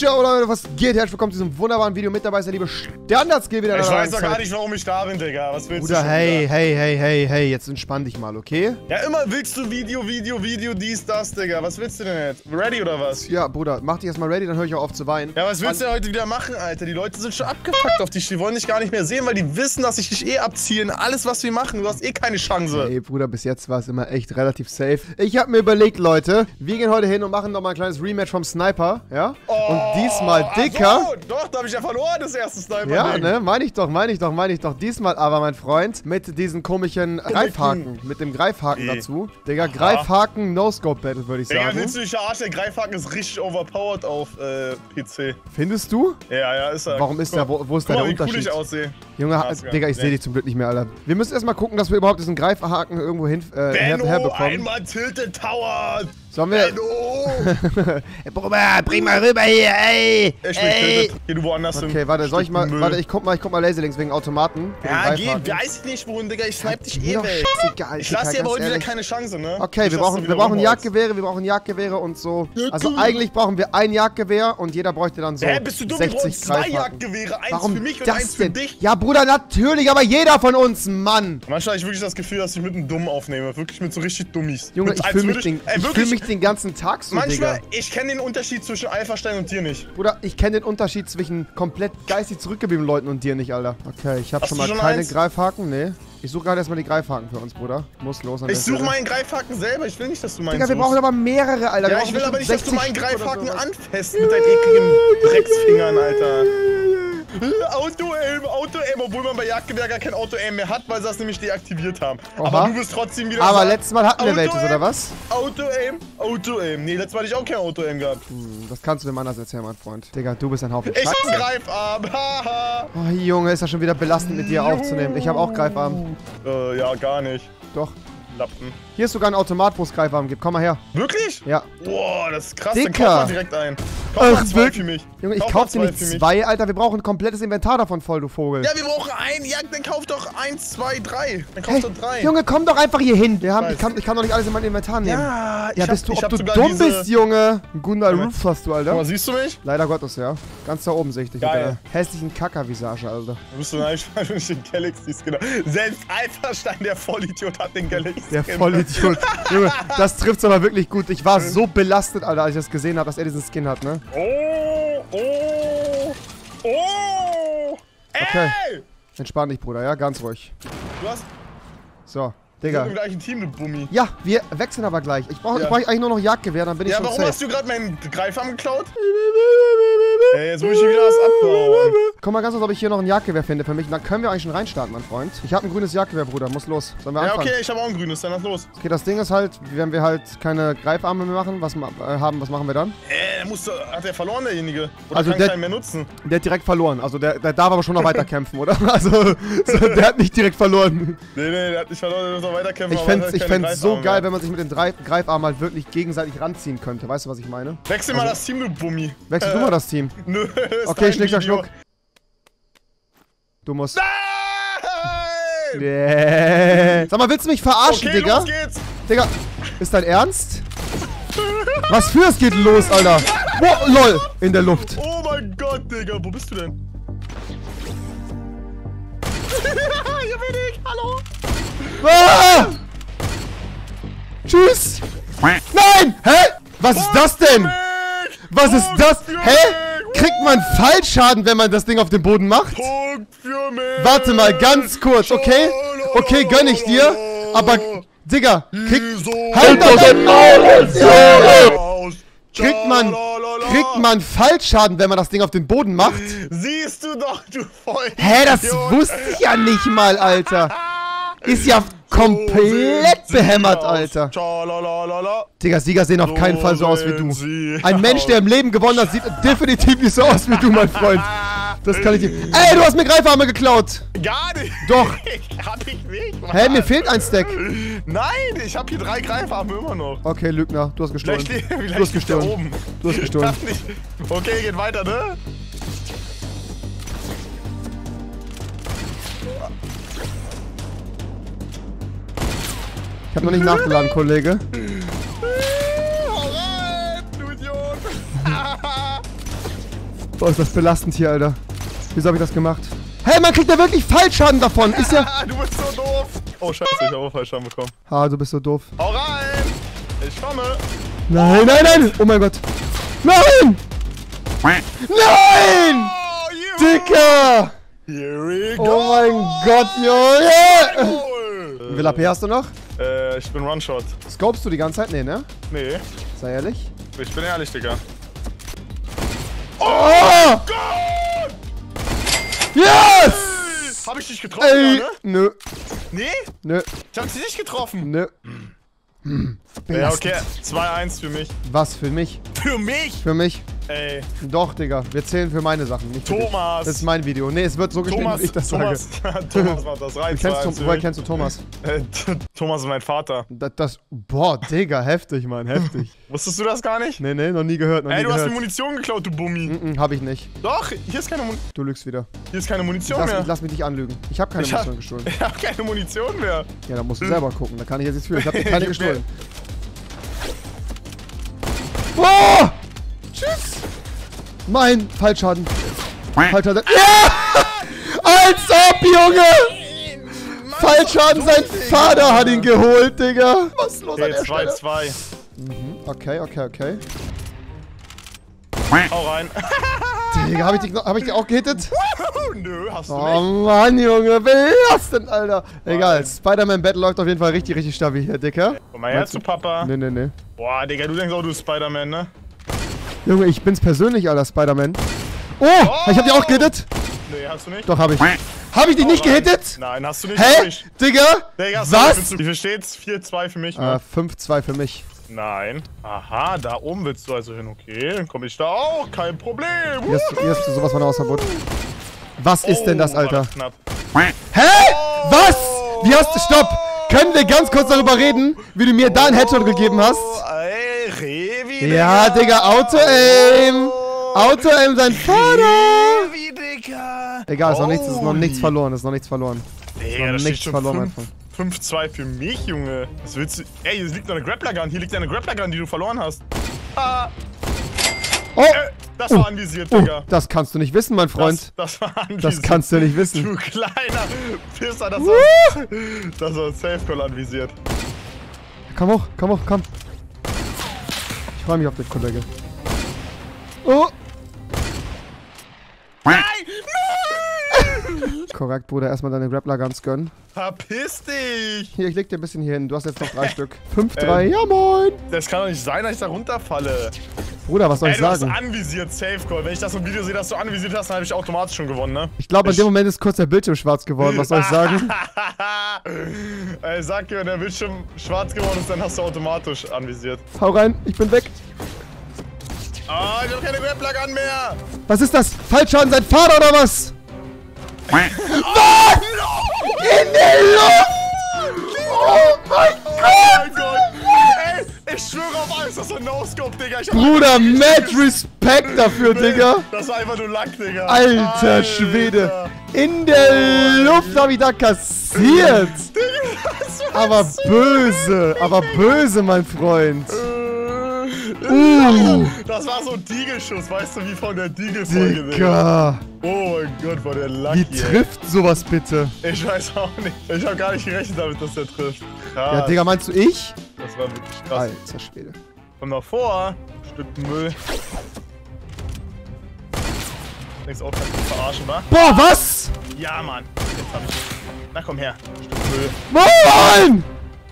Ciao Leute, was geht? Herzlich willkommen zu diesem wunderbaren Video. Mit dabei ist der liebe Standard-Skill wieder. Ich weiß doch gar nicht, warum ich da bin, Digga. Was willst du? Bruder, hey, jetzt entspann dich mal, okay? Ja, immer willst du Video, dies, das, Digga. Was willst du denn jetzt? Ready oder was? Ja, Bruder, mach dich erstmal ready, dann höre ich auch auf zu weinen. Ja, was willst du denn heute wieder machen, Alter? Die Leute sind schon abgefuckt auf dich. Die wollen dich gar nicht mehr sehen, weil die wissen, dass ich dich eh abziehe in alles, was wir machen. Du hast eh keine Chance. Ey, Bruder, bis jetzt war es immer echt relativ safe. Ich habe mir überlegt, Leute, wir gehen heute hin und machen nochmal ein kleines Rematch vom Sniper, ja? Oh, und diesmal dicker. So, doch, da habe ich ja verloren, das erste Sniper. Ja, ne? Meine ich doch. Diesmal aber, mein Freund, mit diesen komischen Greifhaken. Mit dem Greifhaken dazu. Digga, Greifhaken, No-Scope-Battle, würde ich sagen. Digga, willst du dich verarschen? Der Greifhaken ist richtig overpowered auf PC. Findest du? Ja, ist er. Warum ist der, wo ist da der Unterschied? Wie cool ich aussehe. Junge, Digga, ich sehe dich zum Glück nicht mehr, Alter. Wir müssen erstmal gucken, dass wir überhaupt diesen Greifhaken irgendwo herbekommen. Einmal Tilted Tower! Sollen wir... Bruder, bring mal rüber hier, ey! Ich bin tilted. Geh du woanders hin. Okay, warte, soll ich mal... Warte, ich guck mal Laserlinks wegen Automaten. Ja, geh, weiß ich nicht wohin, Digga. Ich snipe dich eh weg. Ich lass dir aber heute wieder keine Chance, ne? Okay, wir brauchen Jagdgewehre, und so. Also eigentlich brauchen wir ein Jagdgewehr und jeder bräuchte dann so 60 bist du dumm? Wir brauchen 2 Jagdgewehre. Eins für mich und eins für dich. Ja, Bruder, natürlich, aber jeder von uns, Mann. Manchmal habe ich wirklich das Gefühl, dass ich mit einem Dummen aufnehme. Wirklich mit so richtig Dummies. Junge, ich fühle mich den ganzen Tag so, manchmal, Digga. ich kenne den Unterschied zwischen Alpha-Stein und dir nicht. Bruder, ich kenne den Unterschied zwischen komplett geistig zurückgebliebenen Leuten und dir nicht, Alter. Okay, ich habe schon mal keine Greifhaken, nee. Ich suche gerade erstmal die Greifhaken für uns, Bruder. Muss los. Ich suche meinen Greifhaken selber. Ich will nicht, dass du meinen Digga, wir brauchen aber mehrere, Alter. Ja, ich will aber nicht, dass du meinen Greifhaken anfasst mit deinen ekligen Drecksfingern, Alter. Auto-Aim, obwohl man bei Jagdgewehr gar kein Auto-Aim mehr hat, weil sie das nämlich deaktiviert haben. Oha. Aber du bist trotzdem wieder... Aber letztes Mal hatten wir welches, oder was? Auto-Aim. Nee, letztes Mal hatte ich auch kein Auto-Aim gehabt. Das kannst du mir anders erzählen, mein Freund. Digga, du bist ein Haufen Ich hab Greifarm, haha. Oh, Junge, ist das schon wieder belastend mit dir aufzunehmen. Ich habe auch Greifarm. Ja, gar nicht. Doch. Lappen. Hier ist sogar ein Automat, wo es Greifarm gibt. Komm mal her. Wirklich? Ja. Boah, das ist krass. Dicker. Dann kauf mal direkt ein. Kauf mal 2 für mich. Junge, ich kauf dir nicht 2, Alter. Wir brauchen ein komplettes Inventar davon voll, du Vogel. Ja, wir brauchen ein. Ja, dann kauf doch 1, 2, 3. Dann kauf doch 3. Junge, komm doch einfach hier hin. Ich kann doch nicht alles in mein Inventar nehmen. Ja, bist du, ob du dumm bist, Junge. Gundal Roof hast du, Alter. Guck mal, siehst du mich? Leider Gottes, ja. Ganz da oben sehe ich dich. Geil. Mit der hässlichen Kacker-Visage, Alter. Du bist so neidisch, weil du nicht den Galaxy-Skin hast. Selbst Alpha-Stein, der Vollidiot, hat den Galaxy-Skin. Der Vollidiot. Junge, das trifft's aber wirklich gut. Ich war so belastet, Alter, als ich das gesehen habe, dass er diesen Skin hat, ne? Okay. Ey! Entspann dich, Bruder, ja? Ganz ruhig. Du hast... So, Wir Digga. sind im gleichen Team, du Bummi. Ja, wir wechseln aber gleich. Ich brauche eigentlich nur noch Jagdgewehr, dann bin ich schon safe. Ja, warum hast du gerade meinen Greifarm geklaut? Ey, jetzt muss ich wieder was abbauen. Guck mal ganz kurz, ob ich hier noch ein Jagdgewehr finde für mich. Dann können wir eigentlich schon reinstarten, mein Freund. Ich habe ein grünes Jagdgewehr, Bruder. Muss los. Sollen wir anfangen? Ja, okay, ich habe auch ein grünes. Dann lass los. Okay, das Ding ist halt, wenn wir halt keine Greifarme mehr machen, was machen wir dann? Hat der verloren, derjenige? Oder also kann keinen mehr nutzen? Der hat direkt verloren. Also der darf aber schon noch weiter kämpfen, oder? Also, der hat nicht direkt verloren. Nee, der hat nicht verloren, der muss noch weiter kämpfen. Ich fänd's so geil, wenn man sich mit den Greifarmen halt wirklich gegenseitig ranziehen könnte. Weißt du, was ich meine? Wechsel mal das Team, du Bummi. Wechsel du mal das Team. Nö, okay, Schnick, Schnuck. Du musst... Nein! Yeah. Sag mal, willst du mich verarschen, okay, Digga? Los geht's. Digga, ist dein Ernst? Was für es geht los, Alter? Oh, lol, in der Luft. Oh mein Gott, Digga, wo bist du denn? Hier bin ich, hallo. Ah! Tschüss. Nein, hä? Was ist das denn? Was ist das? Hä? Kriegt man Fallschaden, wenn man das Ding auf dem Boden macht? Punkt für mich. Warte mal, ganz kurz, okay? Okay, gönn ich dir. Aber, Digga, halt doch den Maul! Kriegt man Fallschaden, wenn man das Ding auf den Boden macht? Siehst du doch, du Voll. Hä, das wusste ich ja nicht mal, Alter. Ist ja komplett behämmert, Alter. Digga, Sieger sehen auf keinen Fall so aus wie du. Ein Mensch, der im Leben gewonnen hat, sieht definitiv nicht so aus wie du, mein Freund. Das kann ich dir... Ey, du hast mir Greifarme geklaut. Gar nicht. Doch. Hab ich nicht, Mann. Hä, mir fehlt ein Stack. Nein, ich hab hier 3 Greifarme immer noch. Okay, Lügner, du hast gestohlen. Du hast gestohlen. Du hast gestohlen. Okay, geht weiter, ne? Ich hab noch nicht nachgeladen, Kollege. Hau rein, du Idiot. Boah, ist das belastend hier, Alter. Wieso habe ich das gemacht? Hey, man kriegt ja wirklich Fallschaden davon. Ist ja... Du bist so doof. Oh, scheiße, ich habe auch Fallschaden bekommen. Ha, du bist so doof. Hau rein. Ich komme. Nein, nein, nein. Oh mein Gott. Nein! Nein! Oh, Dicker! Here we go. Oh mein Gott, Junge! Wie viel AP hast du noch? Ich bin One-Shot. Scopest du die ganze Zeit? Nee, ne? Nee. Sei ehrlich. Ich bin ehrlich, Digga. Oh! Gott! Yes! Hab ich dich getroffen, Ey, ne? nö, Nee? nö, Ich hab dich nicht getroffen. nö. Ja, okay. 2-1 für mich. Was, für mich? Für mich? Für mich? Ey. Doch, Digga. Wir zählen für meine Sachen, nicht für dich. Thomas. Das ist mein Video. Nee, es wird so geschnitten, wie ich das sage. Thomas macht das rein. Woher kennst du Thomas? Thomas ist mein Vater. Boah, Digga, heftig, Mann, heftig. Wusstest du das gar nicht? Nee, nee, noch nie gehört, Ey, du hast mir Munition geklaut, du Bummi. Hab ich nicht. Doch, hier ist keine Munition. Du lügst wieder. Hier ist keine Munition mehr. Lass mich nicht anlügen. Ich hab keine Munition gestohlen. Ich hab keine Munition mehr. Ja, da musst du selber gucken. Da kann ich jetzt nichts für. Ich hab dir keine gestohlen. Oh! Tschüss! Mein Fallschaden. Fallschaden. Ja! Als ob, Junge! Fallschaden, sein Vater hat ihn geholt, Digga. Was ist los an der Stelle? 2-2. Okay, okay, okay. Hau rein. Digga, hab ich dich auch gehittet? Nö, hast du Oh nicht. Mann, Junge, belastend, Alter. Egal, Spider-Man Battle läuft auf jeden Fall richtig, richtig stabil hier, Dicker. Komm mal her zu Papa. Nee, nee, nee. Boah, Digga, du denkst auch, du bist Spider-Man, ne? Junge, ich bin's persönlich, Alter, Spider-Man. Oh, ich hab dich auch gehittet. Nee, hast du nicht? Doch, hab ich. Hab ich dich nicht gehittet? Nein, hast du nicht. Hä? Digga? Digga, was? Wie viel steht's? 4-2 für mich, ne? 5-2 für mich. Nein. Aha, da oben willst du also hin. Okay, dann komme ich da auch. Kein Problem. Hier hast du sowas von Hausverbot. Was ist denn das, Alter? Knapp. Hä? Was? Wie hast du... Stopp! Können wir ganz kurz darüber reden, wie du mir da einen Headshot gegeben hast? Ey, Revi, Ja, Digga, Auto-Aim! Auto-Aim, sein Vater! Revi, Digga! Egal, ist noch nichts verloren, ist noch nichts verloren. Digga, das nichts steht verloren schon 5-2 für mich, Junge. Was willst du? Ey, hier liegt noch eine Grappler-Gun. Hier liegt eine Grappler-Gun, die du verloren hast. Ah! Oh! Das war anvisiert, Digga. Das kannst du nicht wissen, mein Freund. Das war anvisiert. Das kannst du nicht wissen. Du kleiner Pisser, das war ein Safe-Call anvisiert. Komm hoch, komm. Ich freue mich auf den Kollege. Oh! Nein! Korrekt, Bruder. Erstmal deine Grappler-Guns gönnen. Verpiss dich! Hier, ich leg dir ein bisschen hier hin. Du hast jetzt noch 3 Stück. 5-3, ja moin! Das kann doch nicht sein, dass ich da runterfalle. Bruder, was soll ich Du hast sagen? anvisiert, Safe Call. Wenn ich das im Video sehe, dass du anvisiert hast, dann habe ich automatisch schon gewonnen, ne? Ich glaube, in dem Moment ist kurz der Bildschirm schwarz geworden. Was soll ich sagen? Ey, sag dir, wenn der Bildschirm schwarz geworden ist, dann hast du automatisch anvisiert. Hau rein, ich bin weg. Ah, ich hab keine Grappler-Gun mehr! Was ist das? Fallschaden, sein Vater oder was? Was? In der Luft! Oh mein Gott! Ey, ich schwöre auf alles, das ist ein No-Scope, Digga. Bruder, mad Respekt dafür, Digga. Das war einfach nur Lack, Digga. Alter Schwede. In der Luft habe ich da kassiert. Aber böse, mein Freund. Das war so ein Deagle-Schuss, weißt du, wie von der Deagle-Folge. Digga. Oh mein Gott, war der Lucky. Wie trifft sowas bitte? Ich weiß auch nicht. Ich habe gar nicht gerechnet damit, dass der trifft. Krass. Ja, Digga, meinst du ich? Das war wirklich krass. Alter Schwede. Komm noch vor. Stück Müll. Denkst auch, kannst du verarschen, wa? Boah, was? Ja, Mann. Jetzt hab ich. Na komm her. Stück Müll. Mann!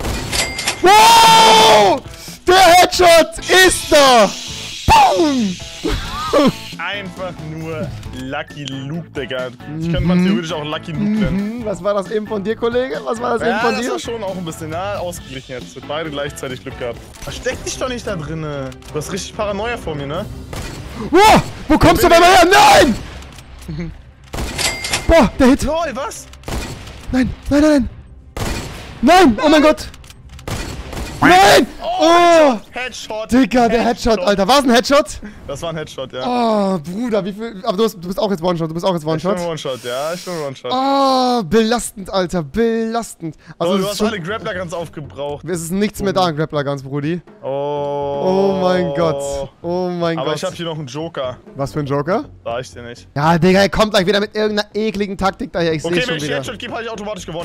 Wow! Der Headshot ist da! Boom! Einfach nur Lucky Luke, Digga. Ich könnte man theoretisch auch Lucky Luke nennen. Was war das eben von dir, Kollege? Was war das eben von dir? Das war schon auch ein bisschen ausgeglichen jetzt. Wir beide gleichzeitig Glück gehabt. Versteck dich doch nicht da drinne. Du hast richtig Paranoia vor mir, ne? Wow! Wo kommst du denn her? Nein! Boah, der Hit! LOL, was? Nein! Oh mein Gott! Nein! Oh! Headshot! Digga, der Headshot, Alter. War es ein Headshot? Das war ein Headshot, ja. Oh, Bruder, wie viel... Aber du bist auch jetzt One-Shot, Ich bin One-Shot, ja, ich bin One-Shot. Oh, belastend, Alter, belastend. Also, du hast alle Grappler ganz aufgebraucht. Es ist nichts mehr da an Grappler ganz, Brudi. Oh mein Gott. Oh mein Gott. Aber ich hab hier noch einen Joker. Was für ein Joker? Sag ich dir nicht. Ja, Digga, er kommt gleich wieder mit irgendeiner ekligen Taktik daher. Ich sehe schon wieder. Okay, wenn ich Headshot gebe, habe ich automatisch gewonnen.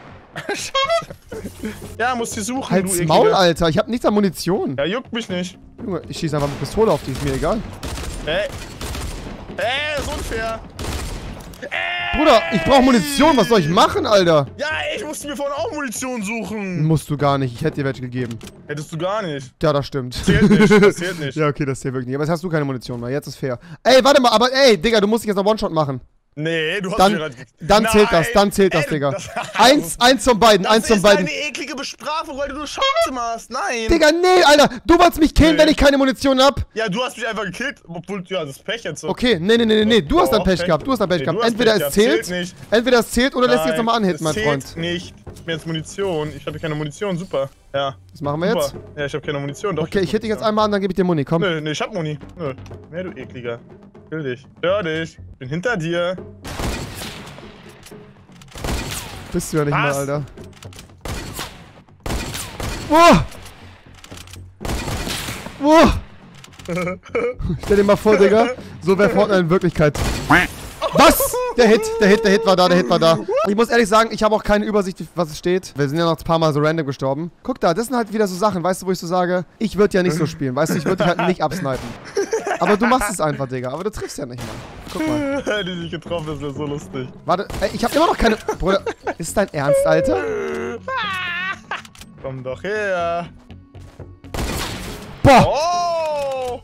Ja, musst du suchen, Halt's du Maul, Alter. Ich hab nichts an Munition. Ja, juckt mich nicht. Junge, ich schieße einfach mit Pistole auf die, ist mir egal. Ist unfair. Bruder, ich brauch Munition. Was soll ich machen, Alter? Ja, ich musste mir vorhin auch Munition suchen. Musst du gar nicht. Ich hätte dir welche gegeben. Hättest du gar nicht. Ja, das stimmt. Zählt nicht, das zählt nicht. Ja, okay, das zählt wirklich nicht. Aber jetzt hast du keine Munition mehr. Jetzt ist fair. Ey, warte mal, aber ey, Digga, du musst dich jetzt noch One-Shot machen. Nee, du hast dann zählt das, Digga. Eins von beiden, eins von beiden. Das ist eine eklige Bestrafung, weil du nur Scheiße machst. Nein. Digga, nee, Alter. Du wolltest mich killen, wenn ich keine Munition hab. Ja, du hast mich einfach gekillt, obwohl, ja, das ist Pech jetzt so. Okay, nee. Du hast dann Pech gehabt. Entweder es zählt oder lässt sich jetzt nochmal anhitten, mein Freund. Es zählt nicht. Ich hab mir jetzt Munition. Ich habe keine Munition, super. Ja. Was machen wir jetzt? Ja, ich habe keine Munition, doch. Okay, ich hitte dich jetzt einmal an, dann gebe ich dir Muni, komm. Nee, ich hab Muni. Nö. Nee, du ekliger. Kill dich. Stör dich. Ich bin hinter dir. Bist du ja nicht mehr, Alter. Wow! Wow! Stell dir mal vor, Digga. So wäre Fortnite in Wirklichkeit. Was? Der Hit war da. Ich muss ehrlich sagen, ich habe auch keine Übersicht, was es steht. Wir sind ja noch ein paar Mal so random gestorben. Guck da, das sind halt wieder so Sachen, weißt du, wo ich so sage, ich würde ja nicht so spielen, weißt du, ich würde dich halt nicht absnipen. Aber du machst es einfach, Digga, aber du triffst ja nicht mal. Guck mal. Hätte ich dich getroffen, das wäre so lustig. Warte, ey, ich habe immer noch keine... Bruder, ist es dein Ernst, Alter? Komm doch her. Boah! Oh!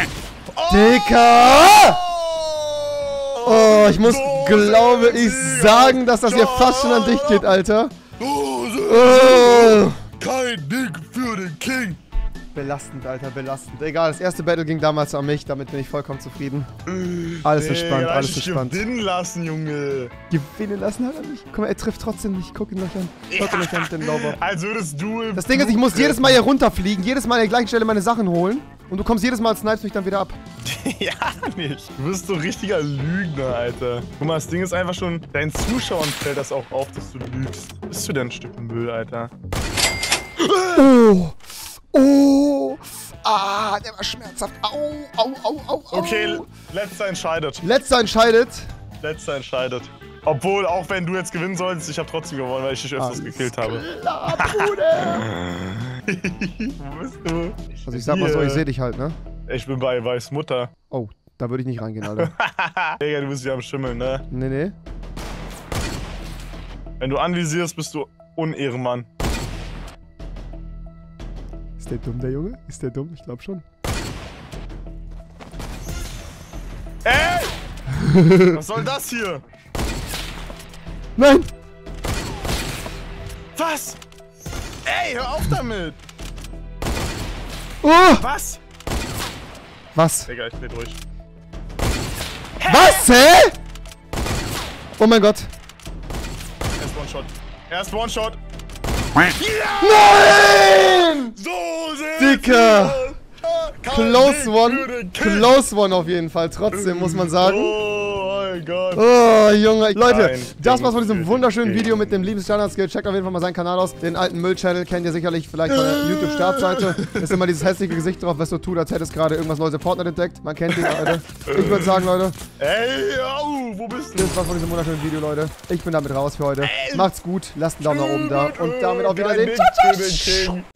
Digga! Oh, ich muss, glaube ich, sagen, dass das hier fast schon an dich geht, Alter. Oh. Kein Ding für den King. Belastend, Alter, belastend. Egal, das erste Battle ging damals an mich, damit bin ich vollkommen zufrieden. Alles entspannt, alles entspannt. Gewinnen lassen, Junge. Gewinnen lassen hat er nicht. Guck mal, er trifft trotzdem nicht. Guck ihn euch an. Guck ihn euch an, den Lauber. Als würdest du... Das Ding ist, ich muss jedes Mal hier runterfliegen, jedes Mal an der gleichen Stelle meine Sachen holen. Und du kommst jedes Mal, snipest mich dann wieder ab. Ja, nicht. Du bist so richtiger Lügner, Alter. Guck mal, das Ding ist einfach schon, deinen Zuschauern fällt das auch auf, dass du lügst. Bist du denn ein Stück Müll, Alter? Oh. Oh. Ah, der war schmerzhaft. Au. Okay, letzter entscheidet. Letzter entscheidet. Letzter entscheidet. Obwohl, auch wenn du jetzt gewinnen solltest, ich habe trotzdem gewonnen, weil ich dich öfters gekillt habe. Klar, Bruder. Wo bist du? Also ich sag mal so, ich sehe dich halt, ne? Ich bin bei Weißmutter. Oh, da würde ich nicht reingehen, Alter. Digga, du bist ja am Schimmeln, ne? Nee. Wenn du anvisierst, bist du Unehrenmann. Ist der dumm, der Junge? Ist der dumm? Ich glaube schon. Ey! Was soll das hier? Nein! Was? Ey, hör auf damit! Oh! Was? Was? Digga, ich dreh durch. Was? Hä? Oh mein Gott. Erst One-Shot. Nein! So Dicker! Close one auf jeden Fall. Trotzdem muss man sagen. Oh mein Gott. Oh, Junge. Leute, das war's von diesem wunderschönen Video mit dem lieben Standard-Skill. Checkt auf jeden Fall mal seinen Kanal aus. Den alten Müll-Channel kennt ihr sicherlich vielleicht von der YouTube-Startseite. Ist immer dieses hässliche Gesicht drauf, was so tut, als hättest gerade irgendwas Neues im Fortnite entdeckt. Man kennt ihn, Leute. Ich würde sagen, Leute. Ey, au, wo bist du? Das war's von diesem wunderschönen Video, Leute. Ich bin damit raus für heute. Macht's gut, lasst einen Daumen nach oben da. Und damit auf Wiedersehen. Ciao, ciao.